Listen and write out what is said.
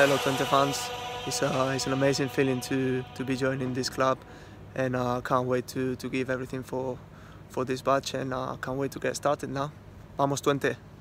fellow Twente fans. It's an amazing feeling to be joining this club, and I can't wait to give everything for this batch, and I can't wait to get started now. Vamos Twente!